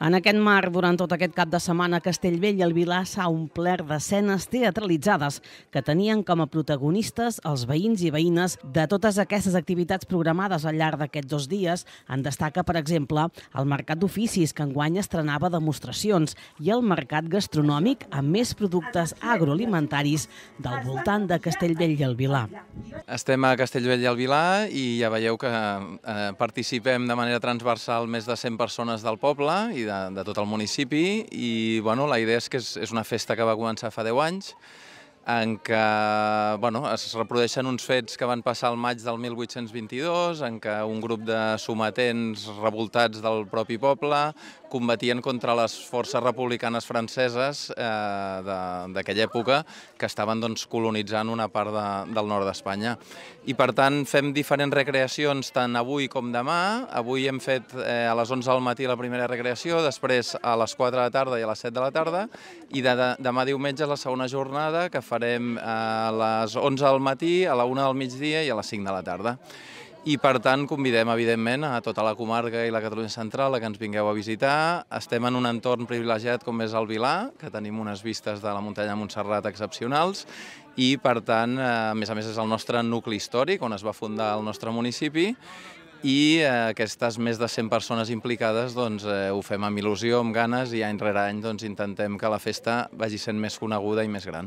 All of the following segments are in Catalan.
En aquest marc, durant tot aquest cap de setmana, Castellbell i el Vilar s'ha omplert d'escenes teatralitzades que tenien com a protagonistes els veïns i veïnes de totes aquestes activitats programades al llarg d'aquests 2 dies. En destaca, per exemple, el Mercat d'Oficis, que enguany estrenava demostracions, i el Mercat Gastronòmic amb més productes agroalimentaris del voltant de Castellbell i el Vilar. Estem a Castellbell i el Vilar i ja veieu que participem de manera transversal més de 100 persones del poble i de tot el municipi i la idea és que és una festa que va començar fa 10 anys en què es reprodueixen uns fets que van passar al maig del 1822, en què un grup de sometents revoltats del propi poble combatien contra les forces republicanes franceses d'aquella època que estaven colonitzant una part del nord d'Espanya. I per tant fem diferents recreacions tant avui com demà. Avui hem fet a les 11 del matí la primera recreació, després a les 4 de la tarda i a les 7 de la tarda, i demà diumenge és la segona jornada que farem a les 11 del matí, a la 1 del migdia i a les 5 de la tarda. I per tant convidem evidentment a tota la comarca i la Catalunya central a que ens vingueu a visitar. Estem en un entorn privilegiat com és el Vilar, que tenim unes vistes de la muntanya de Montserrat excepcionals i per tant, a més és el nostre nucli històric on es va fundar el nostre municipi i aquestes més de 100 persones implicades ho fem amb il·lusió, amb ganes i any rere any intentem que la festa vagi sent més coneguda i més gran.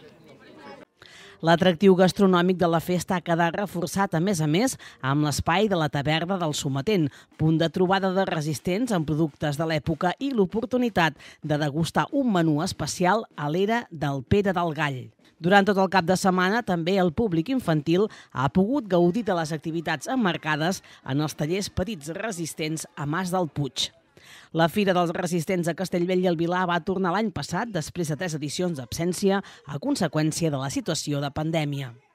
L'atractiu gastronòmic de la festa ha quedat reforçat, a més, amb l'espai de la taverna del Sometent, punt de trobada de resistents amb productes de l'època i l'oportunitat de degustar un menú especial a l'era del Pere del Gall. Durant tot el cap de setmana, també el públic infantil ha pogut gaudir de les activitats emmarcades en els tallers petits resistents a Mas del Puig. La Fira dels Resistents a Castellbell i el Vilar va tornar l'any passat després de 3 edicions d'absència a conseqüència de la situació de pandèmia.